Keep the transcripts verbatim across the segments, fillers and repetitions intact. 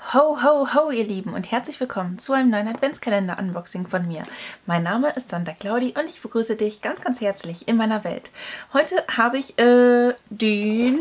Ho, ho, ho, ihr Lieben und herzlich willkommen zu einem neuen Adventskalender-Unboxing von mir. Mein Name ist Santa Claudi und ich begrüße dich ganz, ganz herzlich in meiner Welt. Heute habe ich äh, den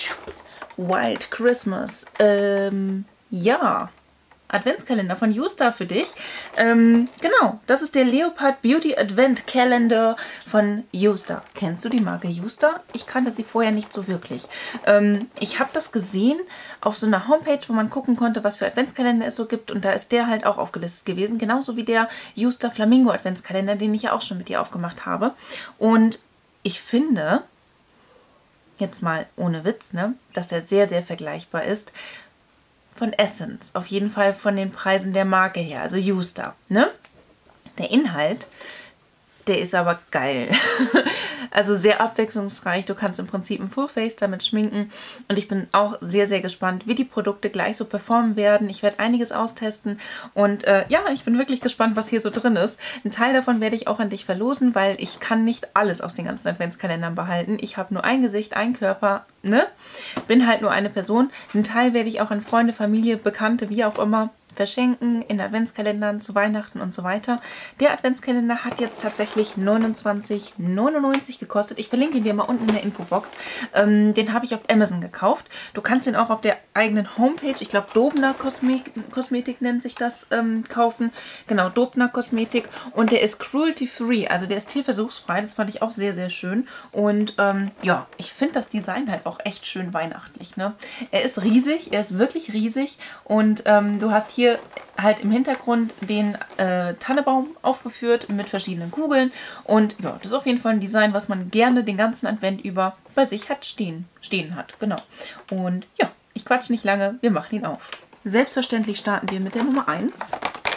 Wild Christmas, ähm, ja, Adventskalender von YouStar für dich. Ähm, genau, das ist der Leopard Beauty Advent Calendar von YouStar. Kennst du die Marke YouStar? Ich kannte sie vorher nicht so wirklich. Ähm, ich habe das gesehen auf so einer Homepage, wo man gucken konnte, was für Adventskalender es so gibt. Und da ist der halt auch aufgelistet gewesen. Genauso wie der YouStar Flamingo Adventskalender, den ich ja auch schon mit dir aufgemacht habe. Und ich finde, jetzt mal ohne Witz, ne, dass der sehr, sehr vergleichbar ist von Essence, auf jeden Fall von den Preisen der Marke her, also YouStar, ne? Der Inhalt, der ist aber geil. Also sehr abwechslungsreich. Du kannst im Prinzip ein Fullface damit schminken und ich bin auch sehr, sehr gespannt, wie die Produkte gleich so performen werden. Ich werde einiges austesten und äh, ja, ich bin wirklich gespannt, was hier so drin ist. Ein Teil davon werde ich auch an dich verlosen, weil ich kann nicht alles aus den ganzen Adventskalendern behalten. Ich habe nur ein Gesicht, ein Körper, ne? Bin halt nur eine Person. Ein Teil werde ich auch an Freunde, Familie, Bekannte, wie auch immer, verschenken in Adventskalendern zu Weihnachten und so weiter. Der Adventskalender hat jetzt tatsächlich neunundzwanzig neunundneunzig gekostet. Ich verlinke ihn dir mal unten in der Infobox. Ähm, den habe ich auf Amazon gekauft. Du kannst ihn auch auf der eigenen Homepage, ich glaube Dobner Kosmetik, Kosmetik nennt sich das, ähm, kaufen. Genau, Dobner Kosmetik. Und der ist cruelty-free, also der ist tierversuchsfrei. Das fand ich auch sehr, sehr schön. Und ähm, ja, ich finde das Design halt auch echt schön weihnachtlich, ne? Er ist riesig, er ist wirklich riesig und ähm, du hast hier halt im Hintergrund den äh, Tannebaum aufgeführt mit verschiedenen Kugeln und ja, das ist auf jeden Fall ein Design, was man gerne den ganzen Advent über bei sich hat stehen, stehen hat, genau. Und ja, ich quatsch nicht lange, wir machen ihn auf. Selbstverständlich starten wir mit der Nummer eins.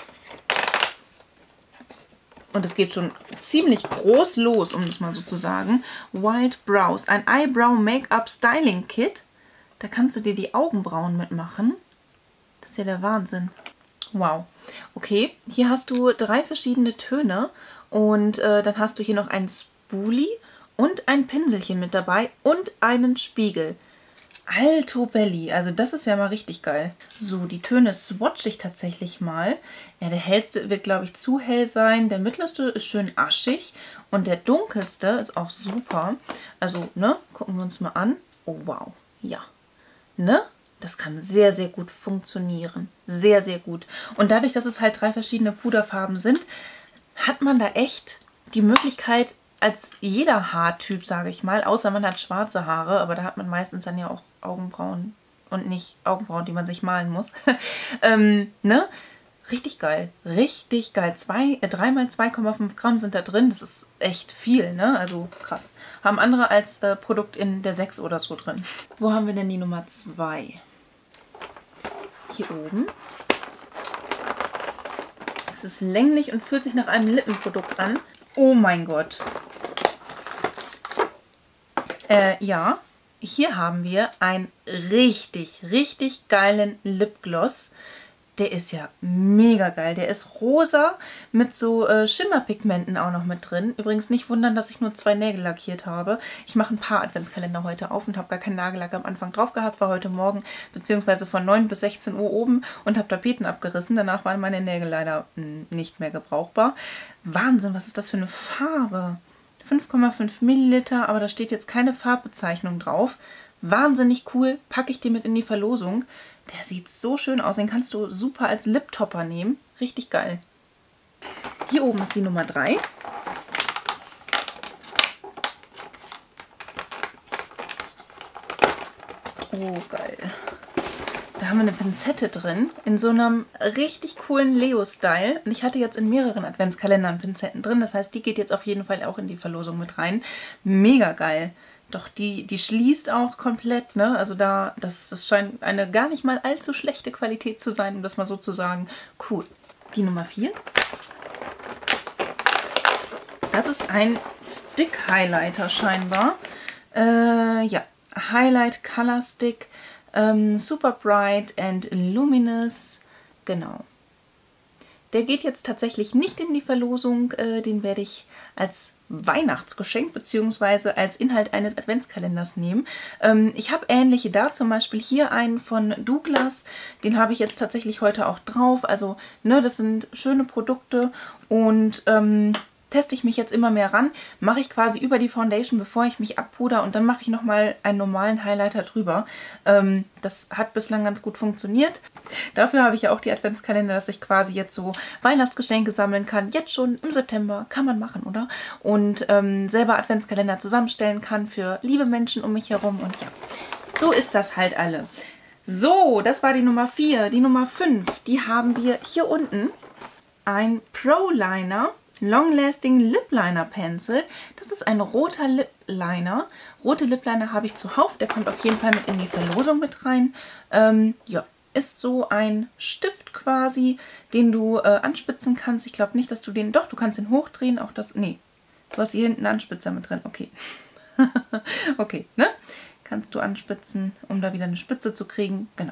Und es geht schon ziemlich groß los, um das mal so zu sagen. Wild Brows, ein Eyebrow Make-up Styling Kit. Da kannst du dir die Augenbrauen mitmachen. Das ist ja der Wahnsinn. Wow. Okay, hier hast du drei verschiedene Töne und äh, dann hast du hier noch einen Spoolie und ein Pinselchen mit dabei und einen Spiegel. Alto Belly, also das ist ja mal richtig geil. So, die Töne swatche ich tatsächlich mal. Ja, der hellste wird, glaube ich, zu hell sein. Der mittlerste ist schön aschig und der dunkelste ist auch super. Also, ne, gucken wir uns mal an. Oh, wow. Ja. Ne? Das kann sehr, sehr gut funktionieren. Sehr, sehr gut. Und dadurch, dass es halt drei verschiedene Puderfarben sind, hat man da echt die Möglichkeit, als jeder Haartyp, sage ich mal, außer man hat schwarze Haare, aber da hat man meistens dann ja auch Augenbrauen und nicht Augenbrauen, die man sich malen muss. ähm, ne? Richtig geil. Richtig geil. drei mal zwei Komma fünf Gramm sind da drin. Das ist echt viel, ne? Also krass. Haben andere als äh, Produkt in der sechs oder so drin. Wo haben wir denn die Nummer zwei? Hier oben. Es ist länglich und fühlt sich nach einem Lippenprodukt an. Oh mein Gott. Äh, ja. Hier haben wir einen richtig, richtig geilen Lipgloss. Der ist ja mega geil. Der ist rosa mit so äh, Schimmerpigmenten auch noch mit drin. Übrigens nicht wundern, dass ich nur zwei Nägel lackiert habe. Ich mache ein paar Adventskalender heute auf und habe gar keinen Nagellack am Anfang drauf gehabt. War heute Morgen beziehungsweise von neun bis sechzehn Uhr oben und habe Tapeten abgerissen. Danach waren meine Nägel leider mh, nicht mehr gebrauchbar. Wahnsinn, was ist das für eine Farbe? fünf Komma fünf Milliliter, aber da steht jetzt keine Farbbezeichnung drauf. Wahnsinnig cool, packe ich dir mit in die Verlosung. Der sieht so schön aus, den kannst du super als Liptopper nehmen. Richtig geil. Hier oben ist die Nummer drei. Oh, geil. Da haben wir eine Pinzette drin, in so einem richtig coolen Leo-Style. Und ich hatte jetzt in mehreren Adventskalendern Pinzetten drin. Das heißt, die geht jetzt auf jeden Fall auch in die Verlosung mit rein. Mega geil. Doch die, die schließt auch komplett, ne? Also da, das, das scheint eine gar nicht mal allzu schlechte Qualität zu sein, um das mal so zu sagen. Cool. Die Nummer vier. Das ist ein Stick-Highlighter scheinbar. Äh, ja, Highlight Color Stick. Ähm, Super Bright and Luminous. Genau. Der geht jetzt tatsächlich nicht in die Verlosung. Äh, den werde ich als Weihnachtsgeschenk bzw. als Inhalt eines Adventskalenders nehmen. Ähm, ich habe ähnliche da, zum Beispiel hier einen von Douglas. Den habe ich jetzt tatsächlich heute auch drauf. Also, ne, das sind schöne Produkte und ähm, teste ich mich jetzt immer mehr ran. Mache ich quasi über die Foundation, bevor ich mich abpuder, und dann mache ich nochmal einen normalen Highlighter drüber. Ähm, das hat bislang ganz gut funktioniert. Dafür habe ich ja auch die Adventskalender, dass ich quasi jetzt so Weihnachtsgeschenke sammeln kann. Jetzt schon im September, kann man machen, oder? Und ähm, selber Adventskalender zusammenstellen kann für liebe Menschen um mich herum. Und ja, so ist das halt alle. So, das war die Nummer vier. Die Nummer fünf, die haben wir hier unten. Ein Pro Liner Long Lasting Lip Liner Pencil. Das ist ein roter Lip Liner. Rote Lip Liner habe ich zuhauf. Der kommt auf jeden Fall mit in die Verlosung mit rein. Ähm, ja, ist so ein Stift quasi, den du äh, anspitzen kannst. Ich glaube nicht, dass du den... Doch, du kannst ihn hochdrehen. Auch das... Nee, du hast hier hinten einen Anspitzer mit drin. Okay. Okay, ne? Kannst du anspitzen, um da wieder eine Spitze zu kriegen. Genau.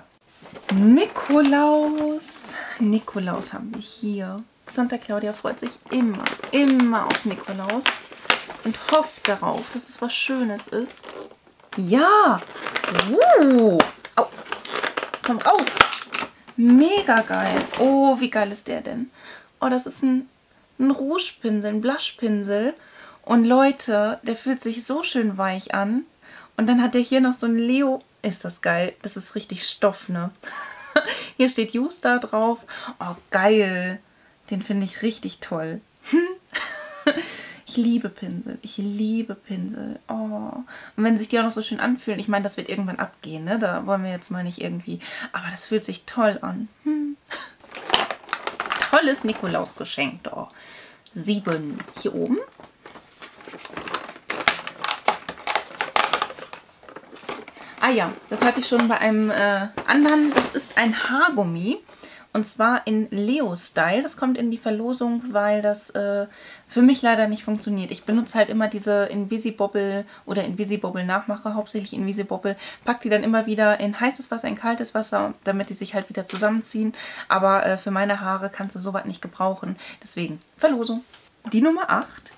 Nikolaus. Nikolaus haben wir hier. Santa Claudia freut sich immer, immer auf Nikolaus und hofft darauf, dass es was Schönes ist. Ja! Uh. Au. Komm raus! Mega geil! Oh, wie geil ist der denn? Oh, das ist ein, ein Rougepinsel, ein Blushpinsel. Und Leute, der fühlt sich so schön weich an. Und dann hat der hier noch so ein Leo. Ist das geil? Das ist richtig Stoff, ne? Hier steht Yousta drauf. Oh, geil! Den finde ich richtig toll. Ich liebe Pinsel. Ich liebe Pinsel. Oh. Und wenn sich die auch noch so schön anfühlen. Ich meine, das wird irgendwann abgehen, ne? Da wollen wir jetzt mal nicht irgendwie... Aber das fühlt sich toll an. Hm. Tolles Nikolausgeschenk. Oh. Sieben. Hier oben. Ah ja, das hatte ich schon bei einem äh, anderen. Das ist ein Haargummi. Und zwar in Leo-Style. Das kommt in die Verlosung, weil das äh, für mich leider nicht funktioniert. Ich benutze halt immer diese Invisibobble oder Invisibobble-Nachmacher, hauptsächlich Invisibobble. Pack die dann immer wieder in heißes Wasser, in kaltes Wasser, damit die sich halt wieder zusammenziehen. Aber äh, für meine Haare kannst du sowas nicht gebrauchen. Deswegen Verlosung. Die Nummer acht.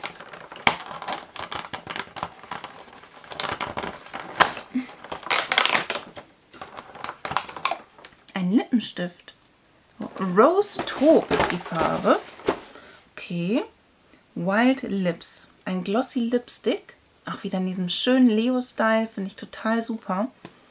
Ein Lippenstift. Rose Taupe ist die Farbe. Okay. Wild Lips. Ein Glossy Lipstick. Auch wieder in diesem schönen Leo-Style. Finde ich total super.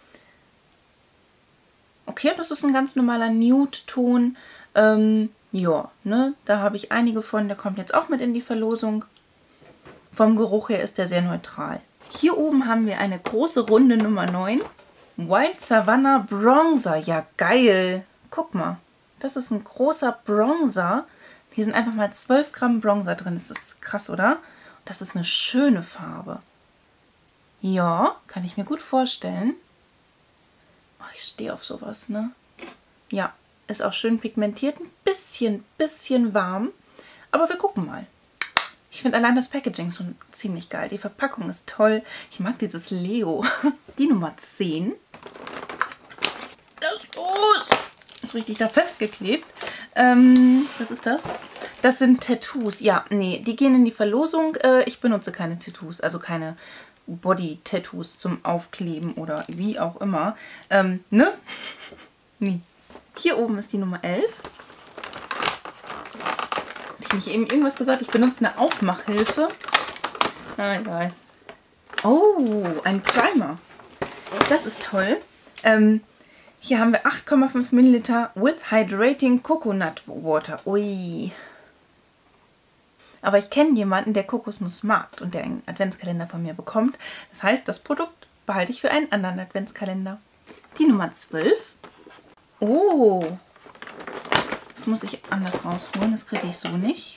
Okay, das ist ein ganz normaler Nude-Ton. Ähm, ja, ne? Da habe ich einige von. Der kommt jetzt auch mit in die Verlosung. Vom Geruch her ist der sehr neutral. Hier oben haben wir eine große Runde Nummer neun. Wild Savannah Bronzer. Ja, geil. Guck mal. Das ist ein großer Bronzer. Hier sind einfach mal zwölf Gramm Bronzer drin. Das ist krass, oder? Das ist eine schöne Farbe. Ja, kann ich mir gut vorstellen. Oh, ich stehe auf sowas, ne? Ja, ist auch schön pigmentiert. Ein bisschen, bisschen warm. Aber wir gucken mal. Ich finde allein das Packaging schon ziemlich geil. Die Verpackung ist toll. Ich mag dieses Leo. Die Nummer zehn. Das ist los! Ist richtig da festgeklebt. Ähm, was ist das? Das sind Tattoos. Ja, nee, die gehen in die Verlosung. Äh, ich benutze keine Tattoos, also keine Body-Tattoos zum Aufkleben oder wie auch immer. Ähm, ne? Nee. Hier oben ist die Nummer elf. Habe ich nicht eben irgendwas gesagt? Ich benutze eine Aufmachhilfe. Na, egal. Oh, ein Primer. Das ist toll. Ähm, Hier haben wir acht Komma fünf Milliliter with Hydrating Coconut Water. Ui. Aber ich kenne jemanden, der Kokosnuss mag und der einen Adventskalender von mir bekommt. Das heißt, das Produkt behalte ich für einen anderen Adventskalender. Die Nummer zwölf. Oh. Das muss ich anders rausholen. Das kriege ich so nicht.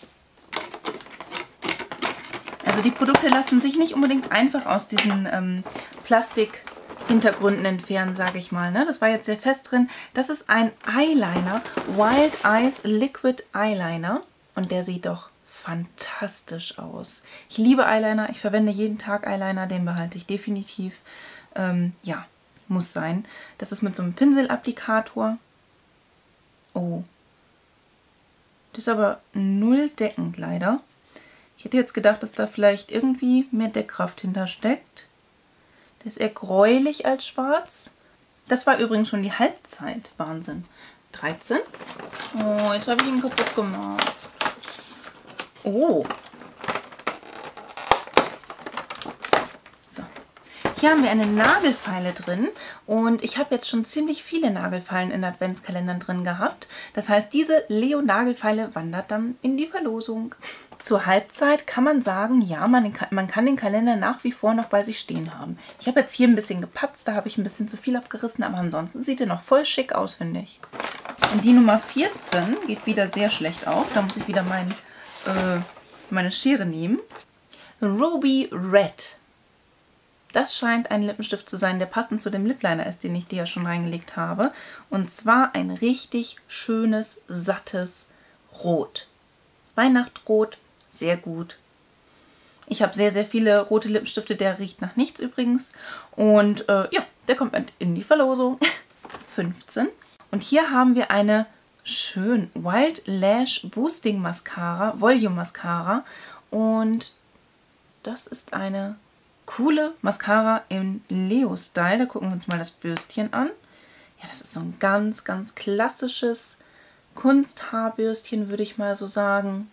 Also die Produkte lassen sich nicht unbedingt einfach aus diesen ähm, Plastik Hintergründen entfernen, sage ich mal. Ne? Das war jetzt sehr fest drin. Das ist ein Eyeliner, Wild Eyes Liquid Eyeliner. Und der sieht doch fantastisch aus. Ich liebe Eyeliner. Ich verwende jeden Tag Eyeliner. Den behalte ich definitiv. Ähm, ja, muss sein. Das ist mit so einem Pinselapplikator. Oh. Das ist aber null deckend leider. Ich hätte jetzt gedacht, dass da vielleicht irgendwie mehr Deckkraft hintersteckt. Der ist eher gräulich als schwarz. Das war übrigens schon die Halbzeit. Wahnsinn. dreizehn. Oh, jetzt habe ich ihn kaputt gemacht. Oh. So. Hier haben wir eine Nagelfeile drin. Und ich habe jetzt schon ziemlich viele Nagelfeilen in Adventskalendern drin gehabt. Das heißt, diese Leo-Nagelfeile wandert dann in die Verlosung. Zur Halbzeit kann man sagen, ja, man, man kann den Kalender nach wie vor noch bei sich stehen haben. Ich habe jetzt hier ein bisschen gepatzt, da habe ich ein bisschen zu viel abgerissen, aber ansonsten sieht er noch voll schick aus, finde ich. Und die Nummer vierzehn geht wieder sehr schlecht auf. Da muss ich wieder mein, äh, meine Schere nehmen. Ruby Red. Das scheint ein Lippenstift zu sein, der passend zu dem Lip Liner ist, den ich dir ja schon reingelegt habe. Und zwar ein richtig schönes, sattes Rot. Weihnachtrot, sehr gut. Ich habe sehr, sehr viele rote Lippenstifte, der riecht nach nichts übrigens. Und äh, ja, der kommt in die Verlosung. fünfzehn. Und hier haben wir eine schön Wild Lash Boosting Mascara, Volume Mascara. Und das ist eine coole Mascara im Leo-Style. Da gucken wir uns mal das Bürstchen an. Ja, das ist so ein ganz, ganz klassisches Kunsthaarbürstchen, würde ich mal so sagen.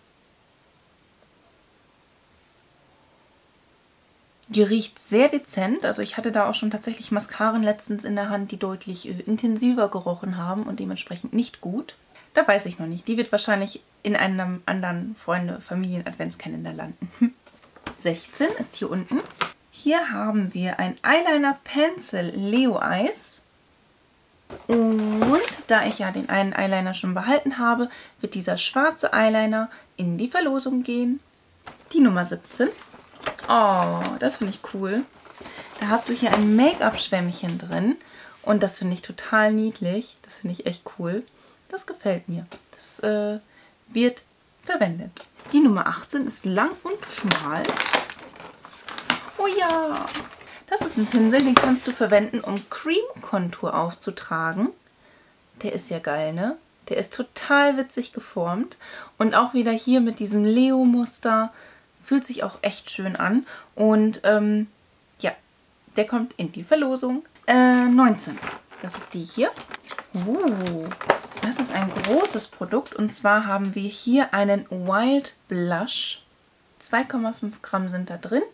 Die riecht sehr dezent. Also ich hatte da auch schon tatsächlich Mascaren letztens in der Hand, die deutlich äh, intensiver gerochen haben und dementsprechend nicht gut. Da weiß ich noch nicht. Die wird wahrscheinlich in einem anderen Freunde-Familien-Adventskalender landen. sechzehn ist hier unten. Hier haben wir ein Eyeliner Pencil Leo Eyes. Und da ich ja den einen Eyeliner schon behalten habe, wird dieser schwarze Eyeliner in die Verlosung gehen. Die Nummer siebzehn. Oh, das finde ich cool. Da hast du hier ein Make-up-Schwämmchen drin. Und das finde ich total niedlich. Das finde ich echt cool. Das gefällt mir. Das äh, wird verwendet. Die Nummer achtzehn ist lang und schmal. Oh ja! Das ist ein Pinsel, den kannst du verwenden, um Cream-Kontur aufzutragen. Der ist ja geil, ne? Der ist total witzig geformt. Und auch wieder hier mit diesem Leo-Muster. Fühlt sich auch echt schön an. Und ähm, ja, der kommt in die Verlosung. Äh, neunzehn. Das ist die hier. Uh, das ist ein großes Produkt. Und zwar haben wir hier einen Wild Blush. zwei Komma fünf Gramm sind da drin.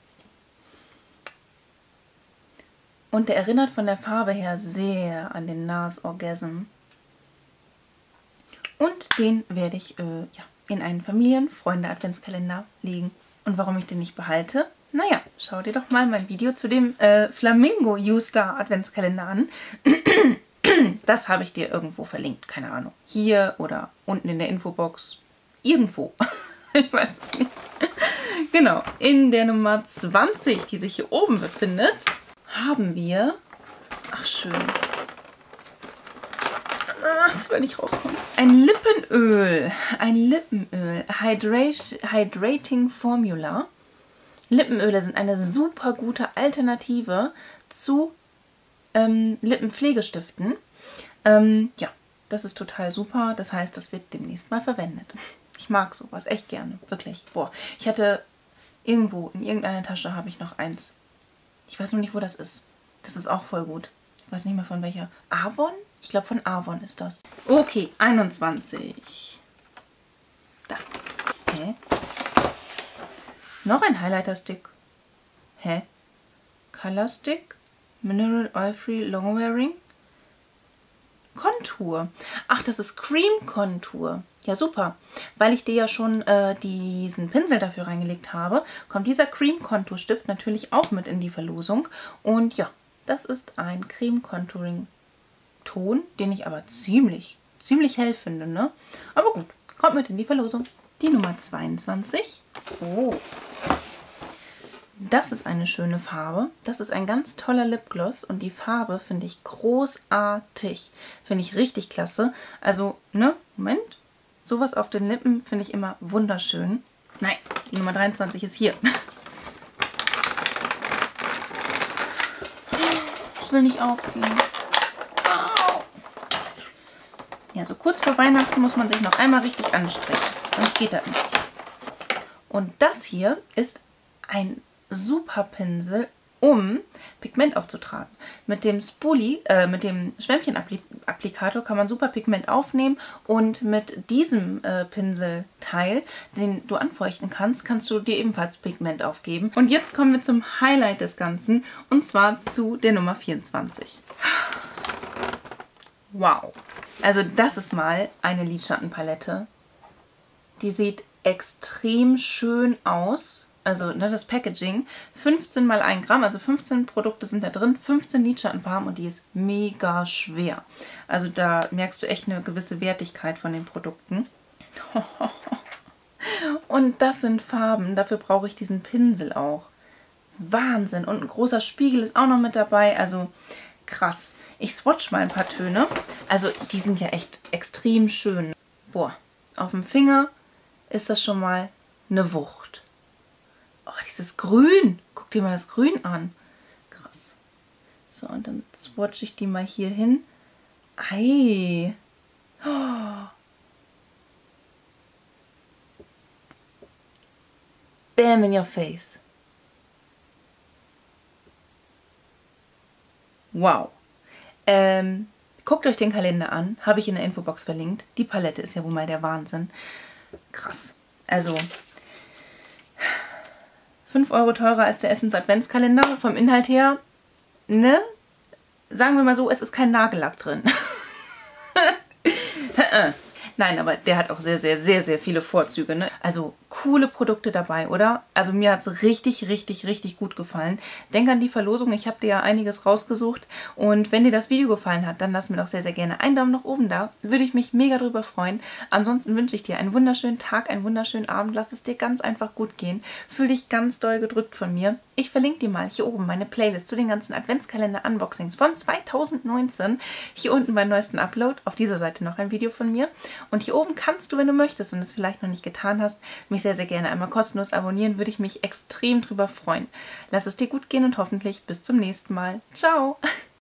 Und der erinnert von der Farbe her sehr an den NARS Orgasm. Und den werde ich äh, ja, in einen Familien-Freunde-Adventskalender legen. Und warum ich den nicht behalte? Naja, schau dir doch mal mein Video zu dem äh, Flamingo You-Star Adventskalender an. Das habe ich dir irgendwo verlinkt, keine Ahnung. Hier oder unten in der Infobox. Irgendwo. Ich weiß es nicht. Genau, in der Nummer zwanzig, die sich hier oben befindet, haben wir, ach schön, das werde ich rauskommen, ein Lippenöl, ein Lippenöl, Hydrat Hydrating Formula. Lippenöle sind eine super gute Alternative zu ähm, Lippenpflegestiften. Ähm, ja, das ist total super, das heißt, das wird demnächst mal verwendet. Ich mag sowas echt gerne, wirklich. Boah, ich hatte irgendwo, in irgendeiner Tasche habe ich noch eins. Ich weiß noch nicht, wo das ist. Das ist auch voll gut. Ich weiß nicht mehr von welcher. Avon? Ich glaube, von Avon ist das. Okay, einundzwanzig. Da. Hä? Noch ein Highlighter-Stick. Hä? Color Stick? Mineral Oil Free Longwearing? Kontur. Ach, das ist Cream Kontur. Ja, super. Weil ich dir ja schon äh, diesen Pinsel dafür reingelegt habe, kommt dieser Cream Contour Stift natürlich auch mit in die Verlosung. Und ja, das ist ein Cream Contouring Ton, den ich aber ziemlich, ziemlich hell finde, ne? Aber gut, kommt mit in die Verlosung. Die Nummer zweiundzwanzig. Oh. Das ist eine schöne Farbe. Das ist ein ganz toller Lipgloss und die Farbe finde ich großartig. Finde ich richtig klasse. Also, ne, Moment. Sowas auf den Lippen finde ich immer wunderschön. Nein, die Nummer dreiundzwanzig ist hier. Das will nicht aufgehen. Au. Ja, so kurz vor Weihnachten muss man sich noch einmal richtig anstrengen, sonst geht das nicht. Und das hier ist ein super Pinsel, um Pigment aufzutragen. Mit dem Spoolie, äh, mit dem Schwämmchen-Applikator kann man super Pigment aufnehmen und mit diesem äh, Pinselteil, den du anfeuchten kannst, kannst du dir ebenfalls Pigment aufgeben. Und jetzt kommen wir zum Highlight des Ganzen und zwar zu der Nummer vierundzwanzig. Wow! Also das ist mal eine Lidschattenpalette. Die sieht extrem schön aus. Also ne, das Packaging, fünfzehn mal ein Gramm, also fünfzehn Produkte sind da drin, fünfzehn Lidschattenfarben und die ist mega schwer. Also da merkst du echt eine gewisse Wertigkeit von den Produkten. Und das sind Farben, dafür brauche ich diesen Pinsel auch. Wahnsinn! Und ein großer Spiegel ist auch noch mit dabei, also krass. Ich swatch mal ein paar Töne. Also die sind ja echt extrem schön. Boah, auf dem Finger ist das schon mal eine Wucht. Oh, dieses Grün. Guck dir mal das Grün an. Krass. So, und dann swatche ich die mal hier hin. Ei. Oh. Bam in your face. Wow. Ähm, guckt euch den Kalender an. Habe ich in der Infobox verlinkt. Die Palette ist ja wohl mal der Wahnsinn. Krass. Also fünf Euro teurer als der Essence Adventskalender. Vom Inhalt her, ne? Sagen wir mal so, es ist kein Nagellack drin. Nein, aber der hat auch sehr, sehr, sehr, sehr viele Vorzüge. Ne? Also coole Produkte dabei, oder? Also mir hat es richtig, richtig, richtig gut gefallen. Denk an die Verlosung. Ich habe dir ja einiges rausgesucht. Und wenn dir das Video gefallen hat, dann lass mir doch sehr, sehr gerne einen Daumen nach oben da. Würde ich mich mega drüber freuen. Ansonsten wünsche ich dir einen wunderschönen Tag, einen wunderschönen Abend. Lass es dir ganz einfach gut gehen. Fühl dich ganz doll gedrückt von mir. Ich verlinke dir mal hier oben meine Playlist zu den ganzen Adventskalender-Unboxings von zweitausendneunzehn. Hier unten beim neuesten Upload. Auf dieser Seite noch ein Video von mir. Und hier oben kannst du, wenn du möchtest und es vielleicht noch nicht getan hast, mich sehr, sehr gerne einmal kostenlos abonnieren. Würde ich mich extrem drüber freuen. Lass es dir gut gehen und hoffentlich bis zum nächsten Mal. Ciao!